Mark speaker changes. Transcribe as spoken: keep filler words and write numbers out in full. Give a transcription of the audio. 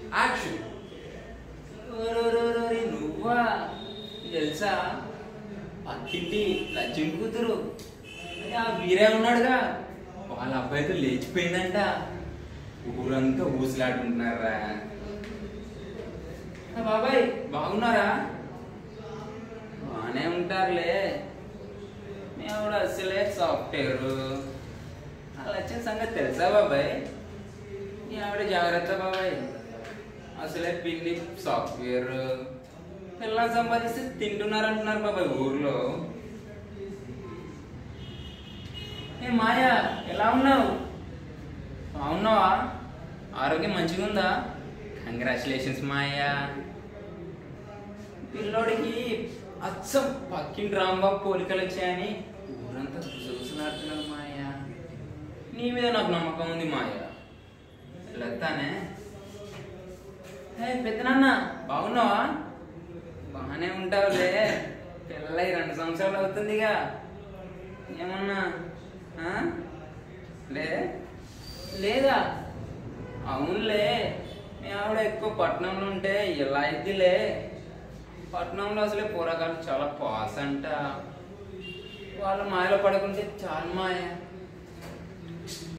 Speaker 1: Action.
Speaker 2: ఓరోరోరోరి నువ్వా? తెలుసా పక్కింటి లక్ష్మి కూతురు ఆ వీరే ఉన్నాడుగా, వాళ్ళ అబ్బాయితో లేచిపోయిందంట. ఊరంతా ఊసులాడుకుంటున్నారా. బాబాయ్ బాగున్నారా? బాగానే ఉంటారులే, మేము కూడా అసలే సాఫ్ట్వేర్. అలా వచ్చిన సంగతి తెలుసా బాబాయ్? నీ ఆవిడ జాగ్రత్త బాబాయ్, అసలే పిల్లి సాఫ్ట్వేర్. పిల్లలు సంపాదిస్తే తింటున్నారు అంటున్నారు బాబాయ్ ఊర్లో. ఏ మాయా ఎలా ఉన్నావు? బాగున్నావా? ఆరోగ్యం మంచిగా ఉందా? కంగ్రాచులేషన్స్ మాయా. పిల్లోడికి అచ్చం పక్కింటి రాంబాబు పోలికలు వచ్చాయని ఊరంతా చూసులాడుతున్నాడు మాయా. నీ మీద నాకు నమ్మకం ఉంది మాయా. వెళ్తానే. పెద్ద నాన్న బాగున్నావా? బాగానే ఉంటావులే, పిల్లలై రెండు సంవత్సరాలు అవుతుందిగా. ఏమన్నా లే లేదా? అవునులే, మీ ఆవిడ ఎక్కువ పట్టణంలో ఉంటే ఇలా అయిద్దిలే. పట్టణంలో అసలే పోరాగాలు చాలా పాస్ అంట, వాళ్ళ మాయలో పడకుంటే చాలు మాయ.